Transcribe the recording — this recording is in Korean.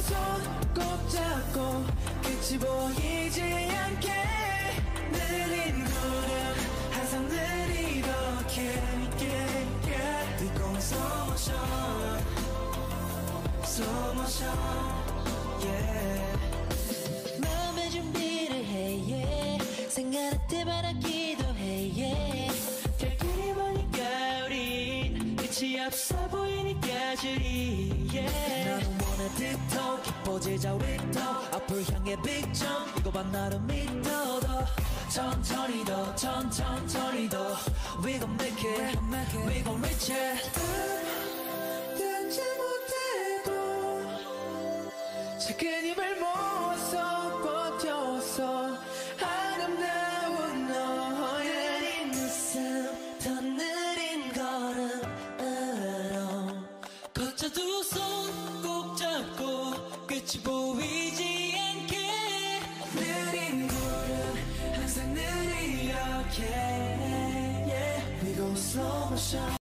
손 꼭 잡고 끝이 보이지 않게 느린 걸음 항상 느리게 We going slow motion Slow motion yeah 마음의 준비를 해 yeah. 생각할 때 바라기도 해 yeah. 갈 길이 보니까 우린 끝이 없어 보이니까 줄이 yeah. 나는 원해 딥톡 기뻐지자 우리도 앞을 향해 big jump 이거 봐 나를 믿어 더 천천히 더 천천히 더 We gon' make it We gon' reach it 닿지 못해도 작은 힘을 모아서 버텨서 아름다운 너의 웃음 더 느린 걸음으로 거쳐 두 손 꼭 잡고 끝이 보이지 않게 느린 걸음 항상 느리게 yeah. We go slow motion